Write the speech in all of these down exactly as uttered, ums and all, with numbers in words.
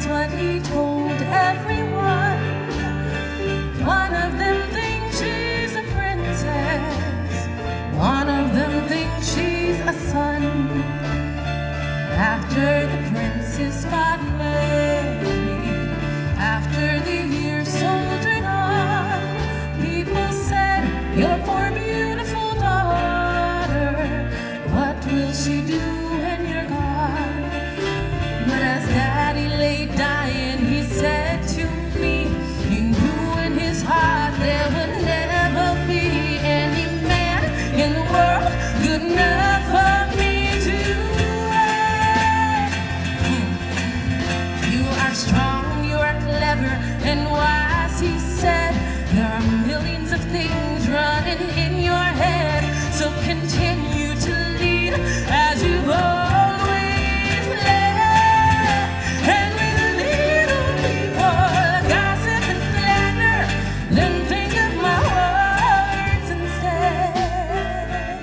that's what he told everyone. One of them thinks she's a princess, one of them thinks she's a son. After the princess got married, after the years soldiered on, people said, your poor beautiful daughter, what will she do when you're gone? But as Daddy lay dying, he said to me, he knew in his heart there would never be any man in the world good enough for me to love. You are strong, you are clever and wise, he said. There are millions of things running in your head, so continue to lead as you've always led. And with little people gossip and slander, then think of my words instead.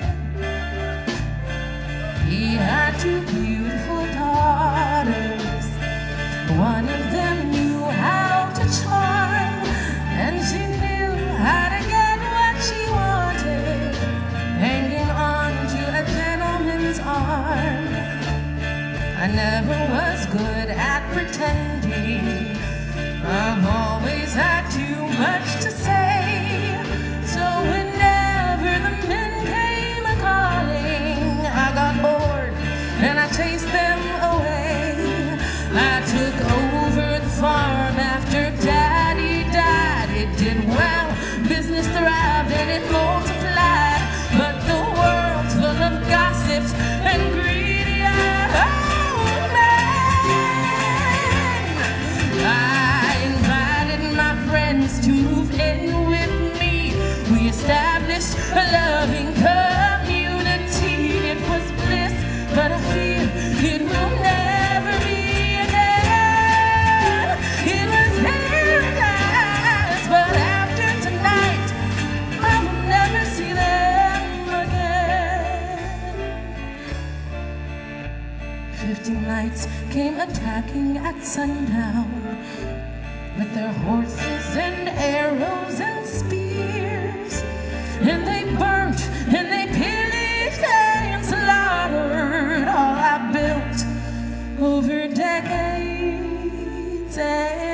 He had two beautiful daughters. One of them knew how to charm, and she knew how to get what she wanted, hanging on to a gentleman's arm. I never was good at pretending, I've always had too much to say. So whenever the men came a-calling, I got bored and I chased them away. I took over the farm after Daddy died. It did well, business thrived and it multiplied. But the world's full of gossips and greedy-eyed old men. I invited my friends to move in with me. We established a loving community. It was bliss, but I fear it will never be again. It was paradise, but after tonight, I will never see them again. Fifty knights came attacking at sundown with their horses and arrows and spears, and they burnt and they pillaged and slaughtered all I built over decades. And